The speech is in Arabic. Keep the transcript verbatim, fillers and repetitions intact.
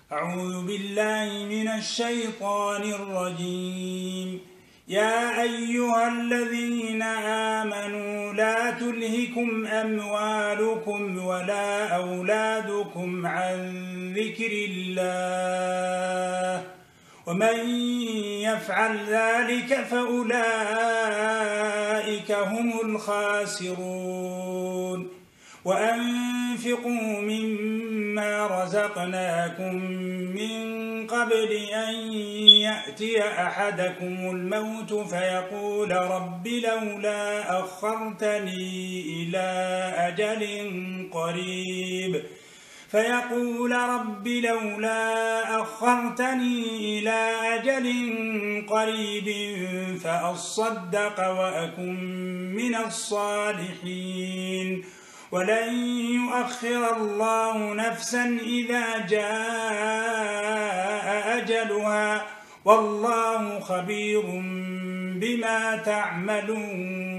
أعوذ بالله من الشيطان الرجيم. يا أيها الذين آمنوا لا تلهكم أموالكم ولا أولادكم عن ذكر الله ومن يفعل ذلك فأولئك هم الخاسرون. وأنفقوا مما رزقناكم من قبل أن يأتي أحدكم الموت فيقول رب لولا أخرتني إلى أجل قريب فيقول رب لولا أخرتني إلى أجل قريب فأصدق وأكن من الصالحين ولن يؤخر الله نفسا إذا جاء أجلها والله خبير بما تعملون.